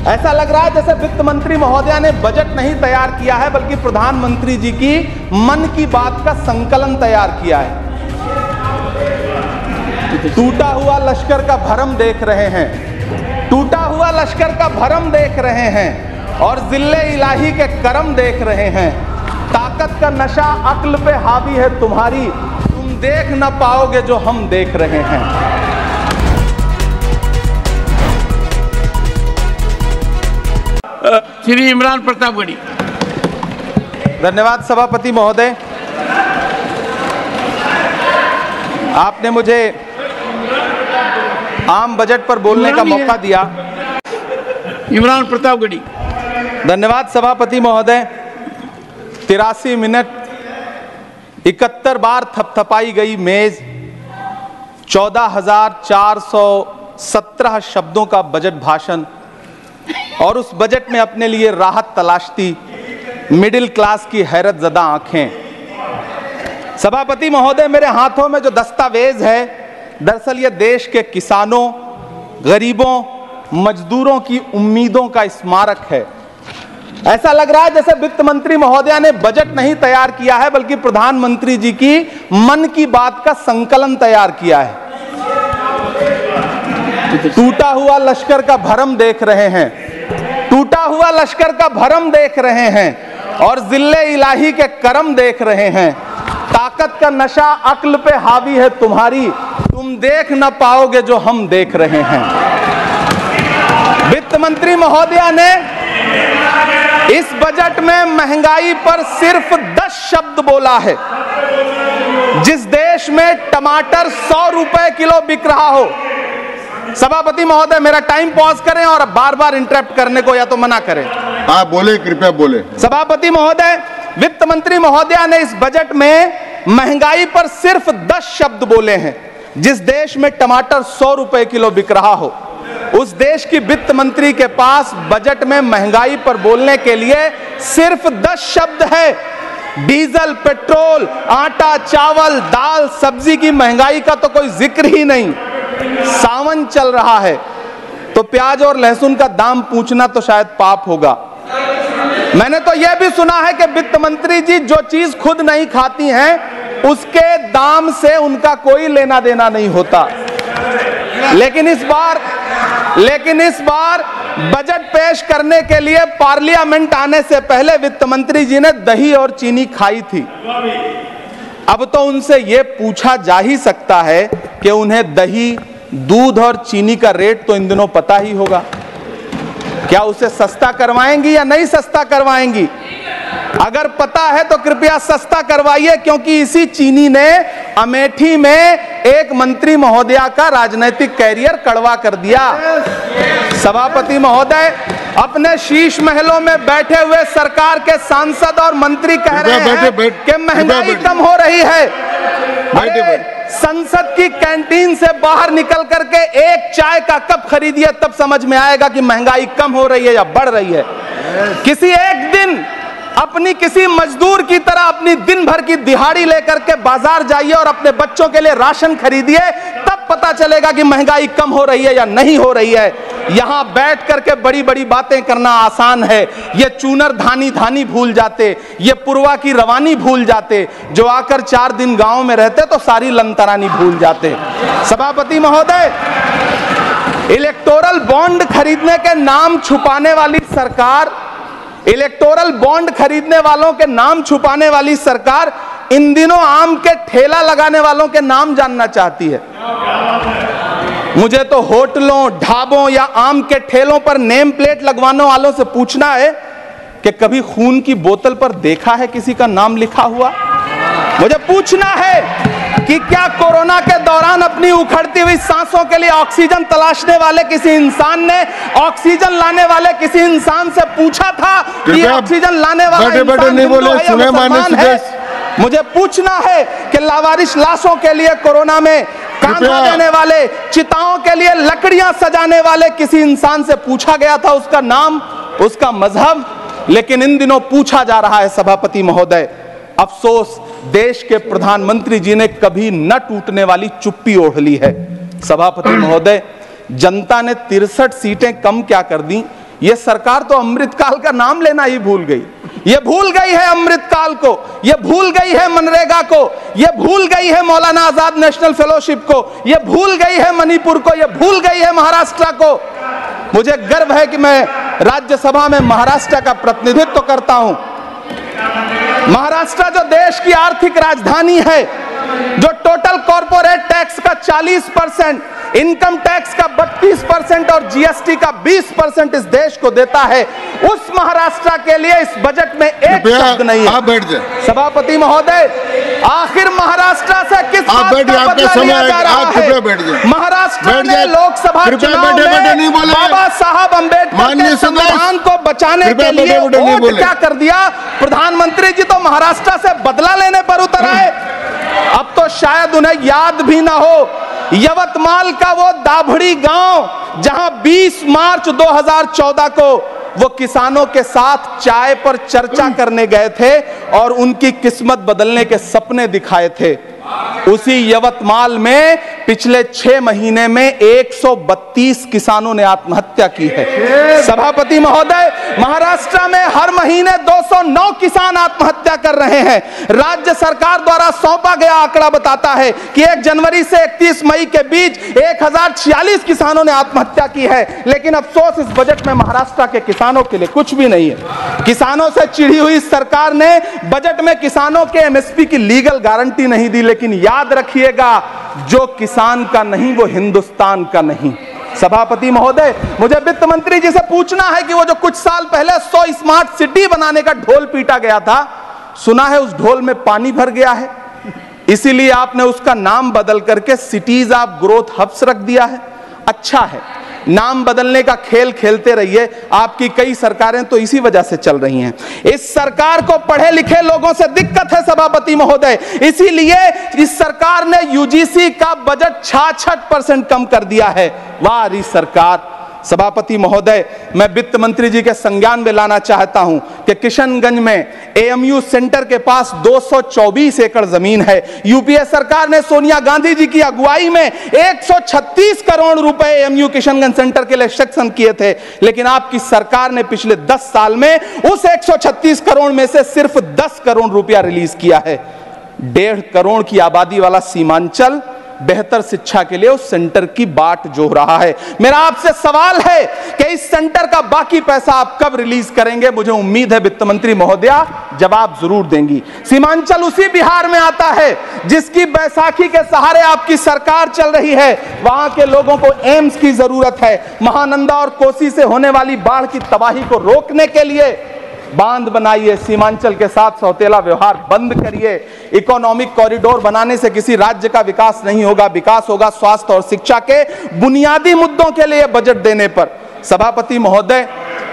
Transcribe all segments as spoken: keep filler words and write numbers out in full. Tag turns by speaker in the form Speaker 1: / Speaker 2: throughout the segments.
Speaker 1: ऐसा लग रहा है जैसे वित्त मंत्री महोदया ने बजट नहीं तैयार किया है बल्कि प्रधानमंत्री जी की मन की बात का संकलन तैयार किया है। टूटा हुआ लश्कर का भरम देख रहे हैं, टूटा हुआ लश्कर का भरम देख रहे हैं और जिल्ले इलाही के करम देख रहे हैं। ताकत का नशा अक्ल पे हावी है तुम्हारी, तुम देख न पाओगे जो हम देख रहे हैं।
Speaker 2: श्री इमरान प्रतापगढ़ी।
Speaker 1: धन्यवाद सभापति महोदय, आपने मुझे आम बजट पर बोलने का मौका दिया।
Speaker 2: इमरान प्रतापगढ़ी।
Speaker 1: धन्यवाद सभापति महोदय। तिरासी मिनट इकहत्तर बार थपथपाई गई मेज, चौदह हजार चार सौ सत्रह शब्दों का बजट भाषण और उस बजट में अपने लिए राहत तलाशती मिडिल क्लास की हैरत ज़दा आंखें। सभापति महोदय, मेरे हाथों में जो दस्तावेज है दरअसल ये देश के किसानों, गरीबों, मजदूरों की उम्मीदों का स्मारक है। ऐसा लग रहा है जैसे वित्त मंत्री महोदया ने बजट नहीं तैयार किया है बल्कि प्रधानमंत्री जी की मन की बात का संकलन तैयार किया है। टूटा हुआ लश्कर का भरम देख रहे हैं, टूटा हुआ लश्कर का भरम देख रहे हैं और जिल्ले इलाही के करम देख रहे हैं। ताकत का नशा अक्ल पे हावी है तुम्हारी, तुम देख न पाओगे जो हम देख रहे हैं। वित्त मंत्री महोदया ने इस बजट में महंगाई पर सिर्फ दस शब्द बोला है। जिस देश में टमाटर सौ रुपए किलो बिक रहा हो, सभापति महोदय मेरा टाइम पॉज करें और बार बार इंटरप्ट करने को या तो मना करें।
Speaker 3: हाँ बोले, कृपया बोले।
Speaker 1: सभापति महोदय, वित्त मंत्री महोदया ने इस बजट में महंगाई पर सिर्फ दस शब्द बोले हैं। जिस देश में टमाटर सौ रुपए किलो बिक रहा हो, उस देश की वित्त मंत्री के पास बजट में महंगाई पर बोलने के लिए सिर्फ दस शब्द है। डीजल, पेट्रोल, आटा, चावल, दाल, सब्जी की महंगाई का तो कोई जिक्र ही नहीं। सावन चल रहा है तो प्याज और लहसुन का दाम पूछना तो शायद पाप होगा। मैंने तो यह भी सुना है कि वित्त मंत्री जी जो चीज खुद नहीं खाती हैं उसके दाम से उनका कोई लेना देना नहीं होता। लेकिन इस बार लेकिन इस बार बजट पेश करने के लिए पार्लियामेंट आने से पहले वित्त मंत्री जी ने दही और चीनी खाई थी। अब तो उनसे यह पूछा जा ही सकता है कि उन्हें दही, दूध और चीनी का रेट तो इन दिनों पता ही होगा। क्या उसे सस्ता करवाएंगी या नहीं सस्ता करवाएंगी? अगर पता है तो कृपया सस्ता करवाइए, क्योंकि इसी चीनी ने अमेठी में एक मंत्री महोदया का राजनीतिक कैरियर कड़वा कर दिया। सभापति महोदय, अपने शीश महलों में बैठे हुए सरकार के सांसद और मंत्री कह रहे हैं कि महंगाई कम हो रही है। अरे संसद की कैंटीन से बाहर निकल करके एक चाय का कप खरीदिए, तब समझ में आएगा कि महंगाई कम हो रही है या बढ़ रही है। किसी एक दिन अपनी किसी मजदूर की तरह अपनी दिन भर की दिहाड़ी लेकर के बाजार जाइए और अपने बच्चों के लिए राशन खरीदिए, तब पता चलेगा कि महंगाई कम हो रही है या नहीं हो रही है। यहां बैठ करके बड़ी बड़ी बातें करना आसान है। ये चूनर धानी धानी भूल जाते, ये पुरवा की रवानी भूल जाते, जो आकर चार दिन गांव में रहते तो सारी लंतरानी भूल जाते। सभापति महोदय, इलेक्टोरल बॉन्ड खरीदने के नाम छुपाने वाली सरकार, इलेक्टोरल बॉन्ड खरीदने वालों के नाम छुपाने वाली सरकार इन दिनों आम के ठेला लगाने वालों के नाम जानना चाहती है। मुझे तो होटलों, ढाबों या आम के ठेलों पर नेम प्लेट लगवाने वालों से पूछना है कि कभी खून की बोतल पर देखा है किसी का नाम लिखा हुआ? मुझे पूछना है कि क्या कोरोना के दौरान अपनी उखड़ती हुई सांसों के लिए ऑक्सीजन तलाशने वाले किसी इंसान ने ऑक्सीजन लाने वाले किसी इंसान से पूछा था कि ऑक्सीजन लाने वाला इंसान हिंदू है या मुसलमान है? मुझे पूछना है कि लावारिश लाशों के लिए कोरोना में कांधा देने वाले, चिताओं के लिए लकड़ियां सजाने वाले किसी इंसान से पूछा गया था उसका नाम, उसका मजहब? लेकिन इन दिनों पूछा जा रहा है। सभापति महोदय, अफसोस देश के प्रधानमंत्री जी ने कभी न टूटने वाली चुप्पी ओढ़ ली है। सभापति महोदय, जनता ने तिरसठ सीटें कम क्या कर दी, ये सरकार तो अमृतकाल का नाम लेना ही भूल गई। ये भूल गई है अमृतकाल को, ये भूल गई है मनरेगा को, ये भूल गई है मौलाना आजाद नेशनल फेलोशिप को, ये भूल गई है मणिपुर को, ये भूल गई है महाराष्ट्र को। मुझे गर्व है कि मैं राज्यसभा में महाराष्ट्र का प्रतिनिधित्व करता हूं। महाराष्ट्र जो देश की आर्थिक राजधानी है, जो टोटल कॉर्पोरेट टैक्स का चालीस परसेंट, इनकम टैक्स का बत्तीस परसेंट और जीएसटी का बीस परसेंट इस देश को देता है, उस महाराष्ट्र के लिए इस बजट में एक शब्द नहीं है।
Speaker 3: आप बैठ जाए
Speaker 1: सभापति महोदय, आखिर महाराष्ट्र से किस बात का बदला लिया जा रहा है? महाराष्ट्र ने लोकसभा चुनाव में बाबा साहब अम्बेडकर के संविधान को बचाने के लिए वोट क्या कर दिया? प्रधानमंत्री जी तो महाराष्ट्र से बदला लेने पर उतर आए। अब तो शायद उन्हें याद भी ना हो यवतमाल का वो दाभड़ी गांव जहां बीस मार्च दो हज़ार चौदह को वो किसानों के साथ चाय पर चर्चा करने गए थे और उनकी किस्मत बदलने के सपने दिखाए थे। उसी यवतमाल में पिछले छह महीने में एक सौ बत्तीस किसानों ने आत्महत्या की है। सभापति महोदय, महाराष्ट्र में हर महीने दो सौ नौ किसान आत्महत्या कर रहे हैं। राज्य सरकार द्वारा सौंपा गया आंकड़ा बताता है कि एक जनवरी से इकतीस मई के बीच एक हजार छियालीस किसानों ने आत्महत्या की है। लेकिन अफसोस, इस बजट में महाराष्ट्र के किसानों के लिए कुछ भी नहीं है। किसानों से चिढ़ी हुई सरकार ने बजट में किसानों के एमएसपी की लीगल गारंटी नहीं दी। लेकिन याद रखिएगा, जो किसान का नहीं वो हिंदुस्तान का नहीं। सभापति महोदय, मुझे वित्त मंत्री जी से पूछना है कि वो जो कुछ साल पहले सौ स्मार्ट सिटी बनाने का ढोल पीटा गया था, सुना है उस ढोल में पानी भर गया है, इसीलिए आपने उसका नाम बदल करके सिटीज ऑफ ग्रोथ हब्स रख दिया है। अच्छा है, नाम बदलने का खेल खेलते रहिए, आपकी कई सरकारें तो इसी वजह से चल रही हैं। इस सरकार को पढ़े लिखे लोगों से दिक्कत है सभापति महोदय, इसीलिए इस सरकार ने यूजीसी का बजट छियासठ परसेंट कम कर दिया है। वाह री सरकार। सभापति महोदय, मैं वित्त मंत्री जी के संज्ञान में लाना चाहता हूं कि किशनगंज में एएमयू सेंटर के पास दो सौ चौबीस एकड़ जमीन है। यूपीए सरकार ने सोनिया गांधी जी की अगुवाई में एक सौ छत्तीस करोड़ रुपए एएमयू किशनगंज सेंटर के लिए सेक्शन किए थे। लेकिन आपकी सरकार ने पिछले दस साल में उस एक सौ छत्तीस करोड़ में से सिर्फ दस करोड़ रुपया रिलीज किया है। डेढ़ करोड़ की आबादी वाला सीमांचल बेहतर शिक्षा के लिए उस सेंटर की बाट जोह रहा है। मेरा आपसे सवाल है कि इस सेंटर का बाकी पैसा आप कब रिलीज करेंगे? मुझे उम्मीद है वित्त मंत्री महोदया जवाब जरूर देंगी। सीमांचल उसी बिहार में आता है जिसकी बैसाखी के सहारे आपकी सरकार चल रही है। वहां के लोगों को एम्स की जरूरत है। महानंदा और कोसी से होने वाली बाढ़ की तबाही को रोकने के लिए बांध बनाइए, सीमांचल के साथ सौतेला व्यवहार बंद करिए। इकोनॉमिक कॉरिडोर बनाने से किसी राज्य का विकास नहीं होगा, विकास होगा स्वास्थ्य और शिक्षा के बुनियादी मुद्दों के लिए बजट देने पर। सभापति महोदय,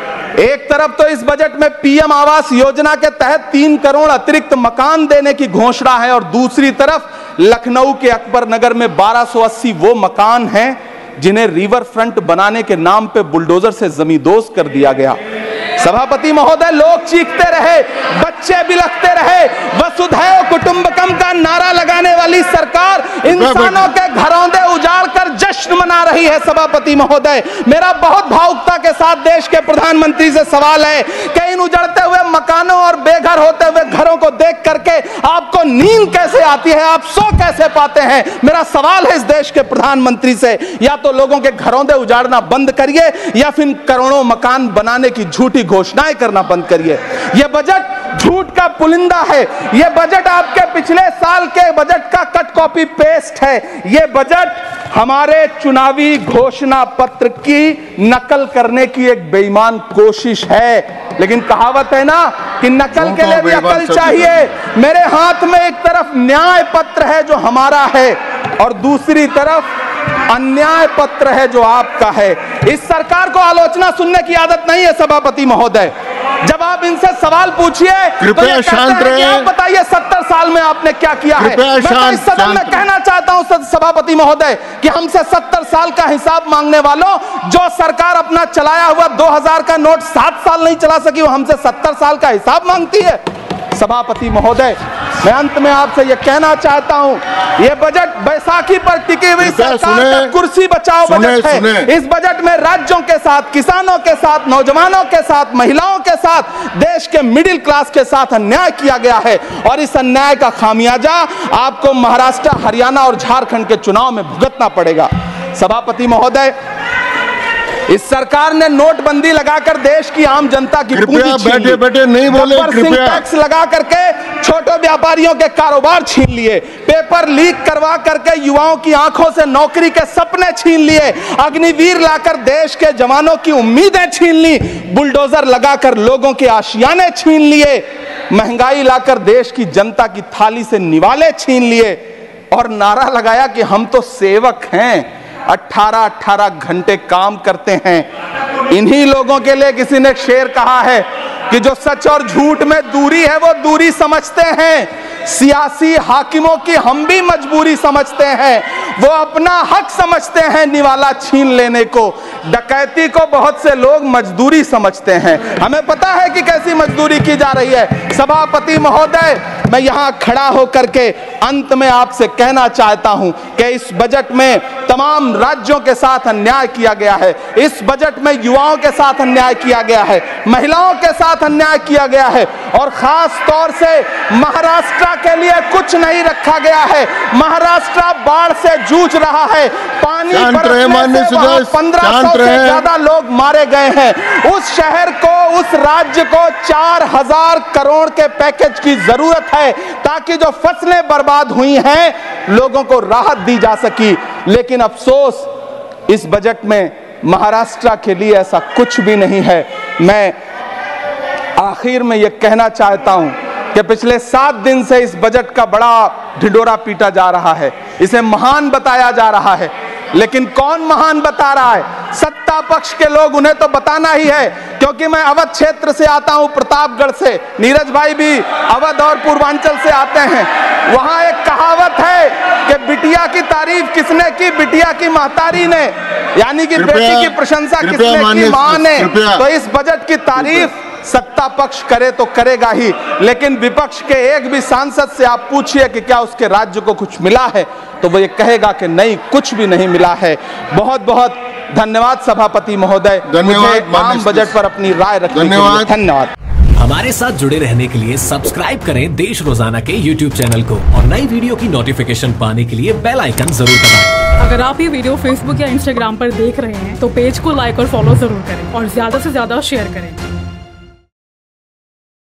Speaker 1: एक तरफ तो इस बजट में पीएम आवास योजना के तहत तीन करोड़ अतिरिक्त मकान देने की घोषणा है और दूसरी तरफ लखनऊ के अकबर नगर में बारह सौ अस्सी वो मकान हैं जिन्हें रिवर फ्रंट बनाने के नाम पे बुलडोजर से जमींदोज कर दिया गया। सभापति महोदय, लोग चीखते रहे, बच्चे बिलखते रहे, वसुधैव कुटुंबकम का नारा लगाने वाली सरकार इंसानों के घरौंदे उजाड़ कर जश्न मना रही है। सभापति महोदय, मेरा बहुत भावुकता के साथ देश के प्रधानमंत्री से सवाल है कि इन उजड़ते हुए मकानों और बेघर होते हुए घरों को देख करके आपको नींद कैसे आती है, आप सो कैसे पाते हैं? मेरा सवाल है इस देश के प्रधानमंत्री से, या तो लोगों के घरौंदे उजाड़ना बंद करिए या फिर करोड़ों मकान बनाने की झूठी घोषणाएं करना बंद करिए। यह बजट झूठ का पुलिंदा है। यह बजट आपके पिछले साल के बजट का कट कॉपी पेस्ट है। यह बजट हमारे चुनावी घोषणा पत्र की नकल करने की एक बेईमान कोशिश है। लेकिन कहावत है ना कि नकल के लिए भी अकल चाहिए। मेरे हाथ में एक तरफ न्याय पत्र है जो हमारा है और दूसरी तरफ अन्याय पत्र है जो आपका है। इस सरकार को आलोचना सुनने की आदत नहीं है सभापति महोदय। जब आप इनसे सवाल पूछिए तो ये कहते हैं कि आप बताइए सत्तर साल में आपने क्या किया है। मैं तो इस सदन में कहना चाहता हूं सभापति महोदय कि हमसे सत्तर साल का हिसाब मांगने वालों, जो सरकार अपना चलाया हुआ दो हजार का नोट सात साल नहीं चला सकी, वो हमसे सत्तर साल का हिसाब मांगती है। सभापति महोदय, मैं अंत में आपसे यह कहना चाहता हूं, यह बजट बैसाखी पर टिकी हुई सरकार का कुर्सी बचाओ बजट है। इस बजट में राज्यों के साथ, किसानों के साथ, नौजवानों के साथ, महिलाओं के साथ, देश के मिडिल क्लास के साथ अन्याय किया गया है और इस अन्याय का खामियाजा आपको महाराष्ट्र, हरियाणा और झारखंड के चुनाव में भुगतना पड़ेगा। सभापति महोदय, इस सरकार ने नोटबंदी लगाकर देश की आम जनता की पूंजी छीन ली।
Speaker 3: बैठे बैठे नहीं बोले, कृपया
Speaker 1: टैक्स लगा करके छोटे व्यापारियों के कारोबार छीन लिए, पेपर लीक करवा करके युवाओं की आंखों से नौकरी के सपने छीन लिए, अग्निवीर लाकर देश के जवानों की उम्मीदें छीन ली, बुलडोजर लगाकर लोगों के आशियाने छीन लिए, महंगाई लाकर देश की जनता की थाली से निवाले छीन लिए और नारा लगाया कि हम तो सेवक हैं, अठारह अठारह घंटे काम करते हैं। इन्हीं लोगों के लिए किसी ने शेर कहा है कि जो सच और झूठ में दूरी है वो दूरी समझते हैं, सियासी हाकिमों की हम भी मजबूरी समझते हैं, वो अपना हक समझते हैं निवाला छीन लेने को, डकैती को बहुत से लोग मजदूरी समझते हैं। हमें पता है कि कैसी मजदूरी की जा रही है। सभापति महोदय, मैं यहां खड़ा होकर के अंत में आपसे कहना चाहता हूं कि इस बजट में तमाम राज्यों के साथ अन्याय किया गया है, इस बजट में युवाओं के साथ अन्याय किया गया है, महिलाओं के साथ अन्याय किया गया है और खास तौर से महाराष्ट्र के लिए कुछ नहीं रखा गया है। महाराष्ट्र बाढ़ से जूझ रहा है, पानी बरसने से वहां पंद्रह सौ से ज्यादा लोग मारे गए हैं। उस शहर को, उस राज्य को चार हजार करोड़ के पैकेज की जरूरत है ताकि जो फसलें बर्बाद हुई हैं लोगों को राहत दी जा सकी। लेकिन अफसोस, इस बजट में महाराष्ट्र के लिए ऐसा कुछ भी नहीं है। मैं आखिर में यह कहना चाहता हूं कि पिछले सात दिन से इस बजट का बड़ा ढिंढोरा पीटा जा रहा है, इसे महान बताया जा रहा है, लेकिन कौन महान बता रहा है? सत्ता पक्ष के लोग, उन्हें तो बताना ही है। क्योंकि मैं अवध क्षेत्र से आता हूं, प्रतापगढ़ से, नीरज भाई भी अवध और पूर्वांचल से आते हैं। वहां एक कहावत है कि बिटिया की तारीफ किसने की? बिटिया की महतारी ने, यानी कि बेटी की प्रशंसा किसने की? मां ने। तो इस बजट की तारीफ सत्ता पक्ष करे तो करेगा ही, लेकिन विपक्ष के एक भी सांसद से आप पूछिए कि क्या उसके राज्य को कुछ मिला है, तो वो ये कहेगा कि नहीं, कुछ भी नहीं मिला है। बहुत बहुत धन्यवाद सभापति महोदय, मुझे आम बजट पर अपनी राय रखने के लिए धन्यवाद।
Speaker 4: हमारे साथ जुड़े रहने के लिए सब्सक्राइब करें देश रोजाना के यूट्यूब चैनल को और नई वीडियो की नोटिफिकेशन पाने के लिए बेल आइकन जरूर दबाएं।
Speaker 5: अगर आप ये वीडियो फेसबुक या इंस्टाग्राम पर देख रहे हैं तो पेज को लाइक और फॉलो जरूर करें और ज्यादा से ज्यादा शेयर करें।